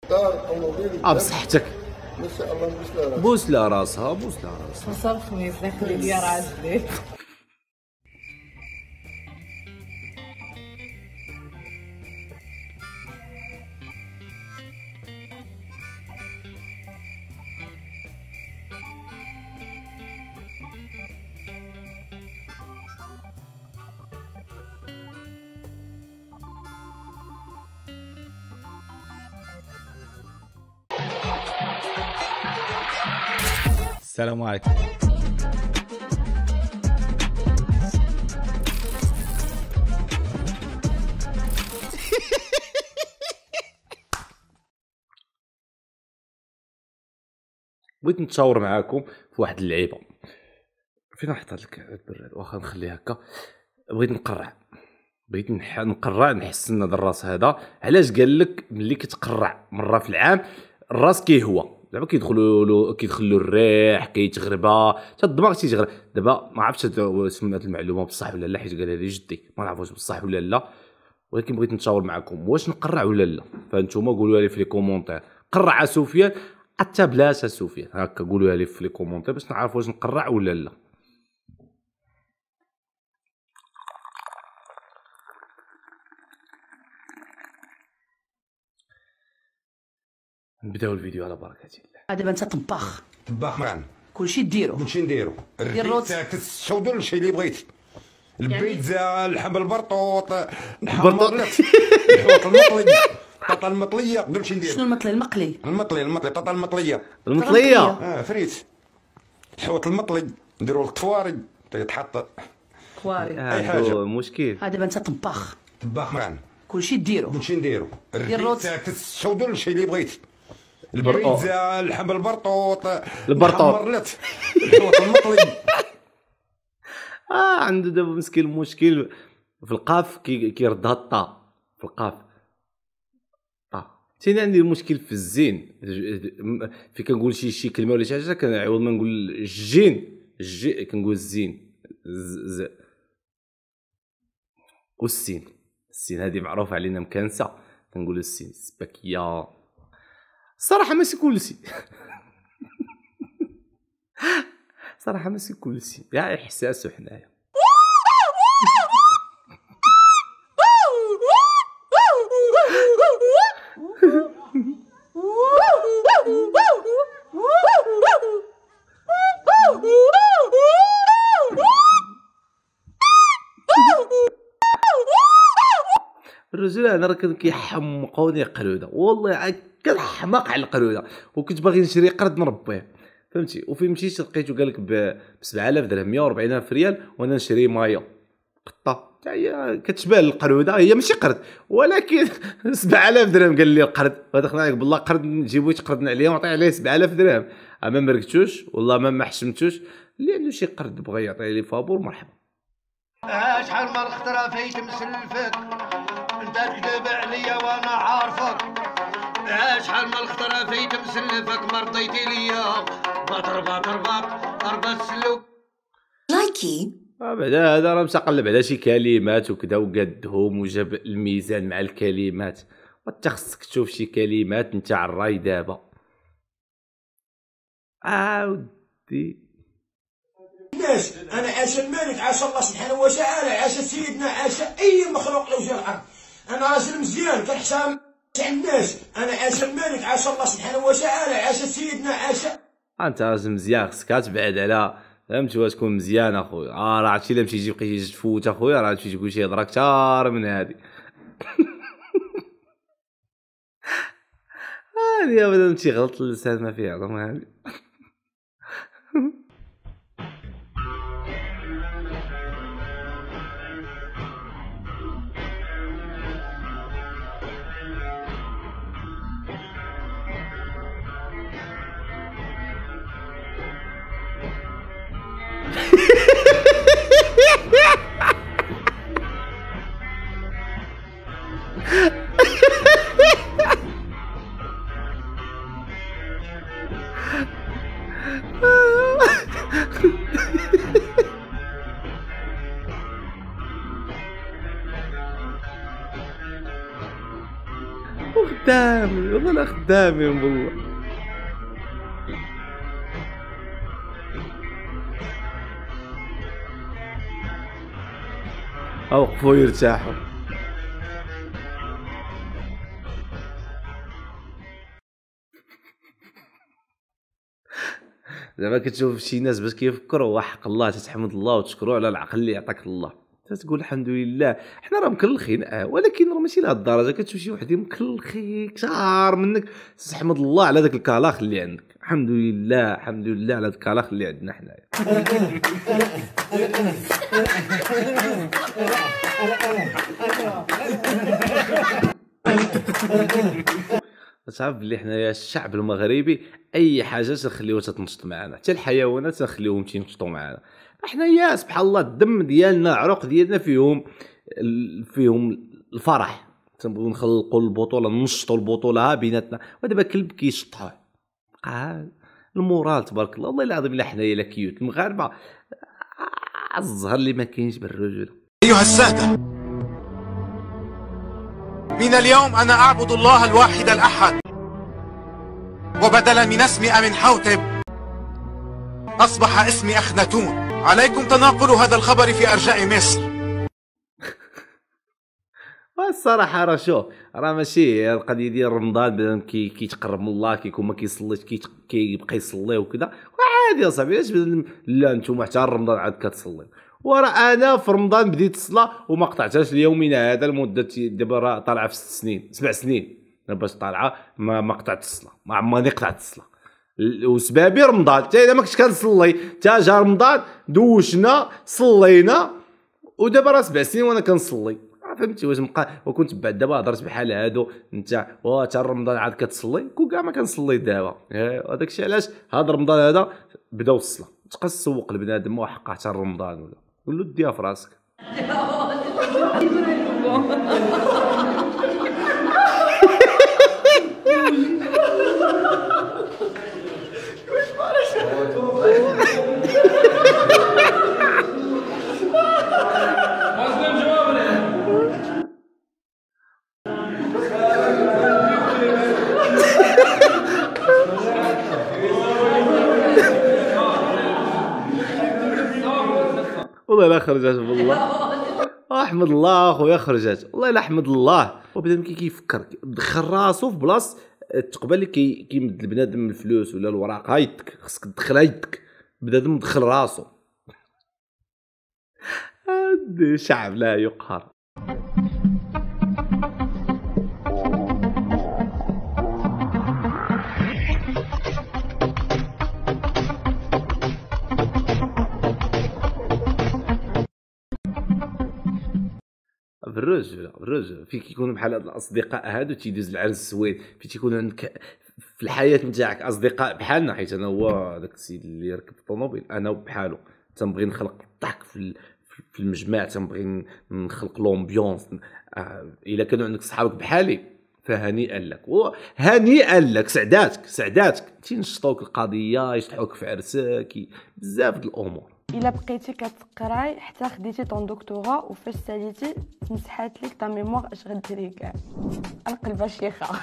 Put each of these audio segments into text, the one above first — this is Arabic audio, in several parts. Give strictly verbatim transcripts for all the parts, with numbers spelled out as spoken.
دار طوموبيل اه بصحتك. ما شاء الله. بوس لها راسها بوس لها راسها بوس لها راسها. وصل الخميس داخل لي راجلي. السلام عليكم. بغيت نتشاور معاكم في واحد اللعيبه. فين نحط هاد البراد؟ واخا نخليه هكا. بغيت نقرع بغيت نح... نقرع نحسن هذا الراس هذا. علاش قال لك ملي كتقرع مره في العام الراس كيهوى؟ دابا كيدخلوا له كيدخلوا الريح كيتغربا حتى الدماغ تيتغرب. دابا ما عرفتش سمعت المعلومه بصح ولا لا، حيت قالها لي جدي، ما نعرفوش بصح ولا لا، ولكن بغيت نتشاور معكم واش نقرع ولا لا. فانتوما قولوا لي في لي كومونتير قرع سفيان حتى بلاش سفيان، هكا قولوا لي في لي كومونتير باش نعرف واش نقرع ولا لا. نبداو الفيديو على بركه الله. دابا انت طباخ طباخ معنا كلشي ديرو كلشي نديرو. دير الروز. الريت كتشوضوا الشي اللي بغيتي، البيتزا، لحم البرطوط، البرطوط. الحوت المطلي، البطاطا المطليه، كلشي نديرو. شنو المطلي؟ المقلي المطلي المطلي البطاطا المطليه المطليه. اه فريت. الحوت المطلي نديرو الطواري تيتحط كواري. أي حاجة. مشكل. دابا انت طباخ طباخ معنا كلشي ديرو كلشي نديرو. الروز. الريت كتشوضوا الشي اللي بغيتي، البيتزا، لحم البرطوط، البرطوط. المرلت، الحوت المطلي. اه عنده دابا مسكين المشكل في القاف كي كيردها الطا في القاف طا. ثاني عندي المشكل في الزين، في كنقول شي شي كلمه ولا شي حاجه كنعوض ما نقول الجين الجي كنقول الزين ز... ز... والسين. السين هذه معروفه علينا مكانسه كنقول السين سباكيه. صراحه ماشي كلشي صراحه ماشي كلشي يا احساس حنايا. الرجل انا راه كان كيحمقوني قروده، والله كنحماق على القروده، وكنت باغي نشري قرد نربيه فهمتي. وفي مشيت لقيتو قال لك ب سبعة آلاف درهم مية وأربعين ألف ريال، وانا نشري مايو قطه حتى هي كتشبه القروده، هي ماشي قرد ولكن سبعة آلاف درهم قال لي القرد. ودخلنا عليك بالله قرد نجيبو يتقردنا عليه ونعطي عليه سبعة آلاف درهم. اما ما ركتوش والله ما ما حشمتوش. اللي عنده شي قرد بغى يعطي لي فابور مرحبا. شحال من الخطره فايت مسلفك انت تكذب عليا وانا عارفك. شحال من الخطره فايت مسلفك ما رضيتي ليا بطر بطر بطر اربع سلوك لايكي. آه بعدا هذا راه مشى قلب على شي كلمات وكذا وقادهم وجاب الميزان مع الكلمات. وانت خصك تشوف شي كلمات انت على الراي دابا. عاودي الناس انا عاش الملك، عاش الله سبحانه وتعالى، عاش سيدنا، عاش اي مخلوق لو جا الارض. انا راجل مزيان كنحترم تاع الناس. انا عاش الملك، عاش الله سبحانه وتعالى، عاش سيدنا، عاش. انت راجل مزيان خصك تبعد على فهمتي وتكون مزيان اخويا. اه راه عرفتي الا مشيتي تجيب قيتي تفوت اخويا راه تمشي تقول شي هضره كثار من هذه. هذه ابدا شي غلط اللسان ما فيها عظم هذه. خدام والله لا خدامين والله. اوقفوا يرتاحوا. زعما كتشوف شي ناس باش كيفكروا وحق الله تتحمد الله وتشكروا على العقل اللي عطاك الله، تتقول الحمد لله. حنا راه مكلخين اه ولكن راه ماشي لهاد الدرجه. كتشوف شي وحدين مكلخين كثار منك تحمد الله على داك الكلاخ اللي عندك. الحمد لله الحمد لله على داك الكلاخ اللي عندنا حنايا. تعرف بلي حنايا الشعب المغربي اي حاجه تنخليوها تتنشط معنا، حتى الحيوانات تنخليوهم تينشطوا معنا. حنايا سبحان الله الدم ديالنا العروق ديالنا فيهم فيهم الفرح. تنبغيو نخلقوا البطوله ننشطوا البطوله بيناتنا، ودابا كلب كيشطها بقى المورال تبارك الله. والله العظيم الا حنايا لا كيوت المغاربه الزهر اللي ما كاينش بالرجوله. ايها الساده، من اليوم أنا أعبد الله الواحد الأحد، وبدلا من اسمي أمنحوتب أصبح اسمي أخناتون. عليكم تناقل هذا الخبر في أرجاء مصر. الصراحه راه شوف راه ماشي القضيه ديال رمضان بنادم كي كيتقرب من الله كيكون ما كيصليش كيبقى يصلي وكذا عادي اصاحبي. علاش لا نتوما حتى رمضان عاد كتصلي؟ وراه انا في رمضان بديت الصلاه وما قطعتهاش ليومنا هذا لمده دابا راه طالعه في ست سنين سبع سنين باش طالعه ما ما قطعت الصلاه، ما عمرني قطعت الصلاه. وسبابي رمضان حتى الا ما كنتش كنصلي حتى جا رمضان دوشنا صلينا ودابا راه سبع سنين وانا كنصلي. فهمتي واش نبقى وكنت بعد دابا هضرت بحال هادو انت حتى رمضان عاد كتصلي كون كاع ما كنصلي دابا. هذاك الشيء علاش هذا رمضان هذا بداو الصلاه. تبقى تسوق لبنادم وحقه حتى رمضان ولا قول له ديها في راسك. والله لا خرجات والله. احمد الله اخويا خرجات والله لا احمد الله. وبنادم كي كيفكر دخل راسو في بلاصه تقبل كي كيمد البنادم الفلوس ولا الوراق ها يدك خصك تدخل يدك. بنادم دخل راسو. هاد شعب لا يقهر. بالرجل بالرجل في كيكونوا بحال هاد الاصدقاء هادو تيدوز العرس زوين في تيكون عندك في الحياه نتاعك اصدقاء بحالنا. حيت انا هو داك السيد اللي ركب الطوموبيل انا بحالو تنبغي نخلق الضحك في في المجمع، تنبغي نخلق لومبيونس. الا كانوا عندك صحابك بحالي فهنيئا لك وهنيئا لك سعداتك سعداتك تينشطوك القضيه يشطحوك في عرسك بزاف د الامور. الا بقيتي كتقراي حتى خديتي طون دكتوراه وفاش ساليتي تمسحات لك تا ميموار اش غديري كاع القلبه شيخه.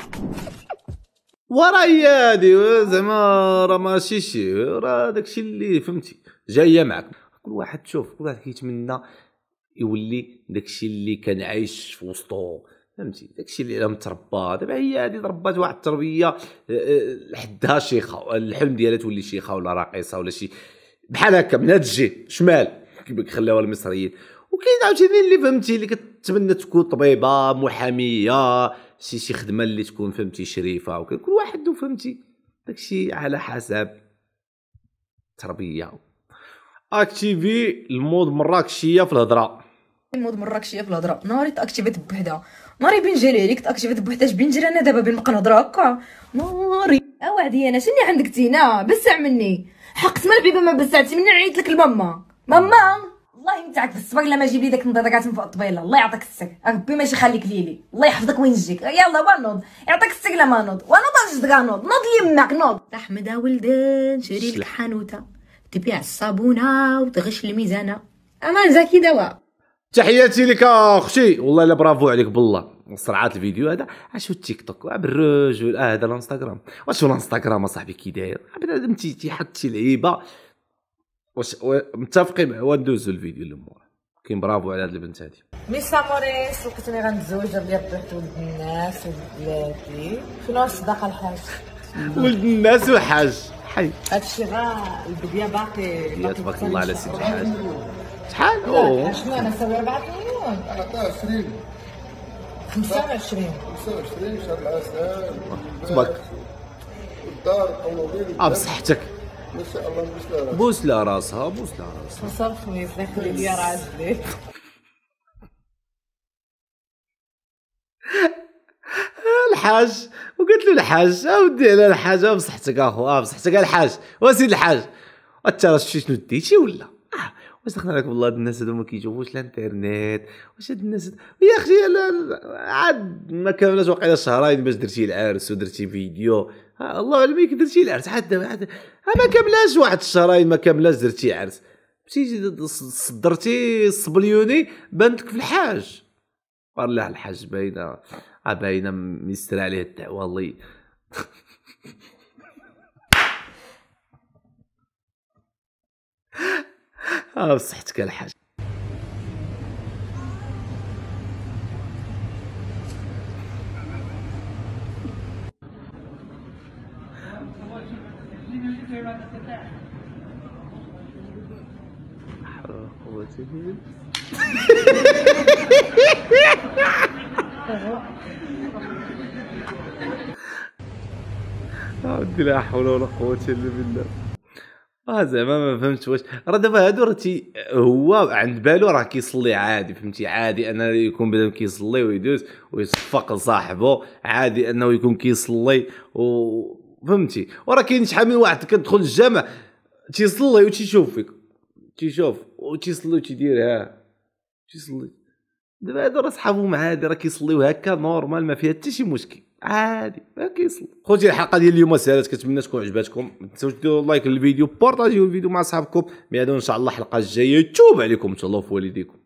وراه هي هادي زعما راه ماشي شي راه داكشي اللي فهمتي جايه معك. كل واحد شوف كل واحد كيتمنى يولي داكشي اللي كان عايش في وسطو فهمتي داكشي اللي متربى. دابا هي هادي ضربات واحد التربيه لحدها شيخه الحلم ديالها تولي شيخه ولا راقصه ولا شي بحال هكا من هاد الجهه شمال كيف خلاوها المصريين. وكاين عاوتاني اللي فهمتي اللي كتمنى تكون طبيبه محاميه شي شي خدمه اللي تكون فهمتي شريفه وكل كل واحد فهمتي داكشي على حسب التربيه. اكتيفي المود مراكشيه في الهضره. المود مراكشيه في الهضره ناري تاكتيفيت بوحده ناري بين جري ليك تاكتيفيت بوحده بين جري انا دابا بين نبقى نهضر هكا ناري اوعدي انا شني عندك تينا بسع مني حقت ما البيبه ما بسعتي مني عيط لك لماما ماما الله يمتعك بالصبر الا ما جيب لي داك النضيضه كاع من فوق الطبيله الله يعطيك السر ربي ماشي يخليك ليلي الله يحفظك وين تجيك يلا با نوض يعطيك السر لا ما نوض وانا ما نجد كاع نوض نوض يماك نوض احمد ولدان شري لك حانوته تبيع الصابونه وتغش الميزانه امان زكي دواء. تحياتي لك اختي والله لا برافو عليك بالله سرعات الفيديو هذا اشوف التيك توك بالرجل اه هذا الانستغرام. واش هو الانستغرام اصاحبي كي داير بنادم تيحط شي لعيبه واش متفقين هو ندوزو الفيديو للمور. كاين برافو على هاد البنت هادي. ميس موريس وكنتني غنتزوج بلي بحت ولد الناس ولد بلادي. شنو الصداقه الحاج؟ ولد الناس والحاج حي هادشي غا البديه باقي يا تبارك الله على سيدي الحاج. شحال؟ اوه شنو انا نساوي أربعة مليون؟ عطاه عشرين خمسة وعشرين خمسة وعشرين شهر العسل تبارك والدار الطوموبيل اه بصحتك. ما شاء الله نبوس لها بوس لها راسها بوس لها راسها. خمسة الخميس الله يخلي ليا راجلي. الحاج وقلت له الحاج اودي على الحاج بصحتك اخو اه بصحتك الحاج وسيد الحاج. انت راه شتي شنو ديتي ولا آه. واش دخلنا لك والله الناس هادو ما كيشوفوش الانترنت. واش هاد الناس يا اخي عاد ما كاملاش واقيلا شهرين باش درتي العرس ودرتي فيديو آه الله اعلم ياك درتي العرس عاد ما كاملاش واحد الشهرين ما كاملاش درتي عرس مشيتي صدرتي الصبليوني بانتك في الحاج. والله الحاج باينه باينه ميسر عليه الدعوه الله اه بصحتك الحاج. ودي لا حول ولا قوة الا بالله. اه زعما ما فهمتش واش راه دابا هادو راه تي هو عند بالو راه كيصلي عادي فهمتي عادي انه يكون بنادم كيصلي ويدوز ويصفق لصاحبه عادي انه يكون كيصلي و فهمتي. وراه كاين شحال من واحد كتدخل الجامع تيصلي وتيشوف فيك تيشوف وتيصلي وتيدير ها تيصلي. دابا هادو راه صحابهم عادي راه كيصليو هكا نورمال ما فيها حتى شي مشكل عادي ما كيصلي. خوتي الحلقه ديال اليوم سالات كنتمنى تكون عجباتكم. ما تنساوش ديروا لايك للفيديو بارطاجيو الفيديو مع صحابكم. ميعادو ان شاء الله الحلقه الجايه يتوب عليكم ان شاء الله في والديكم.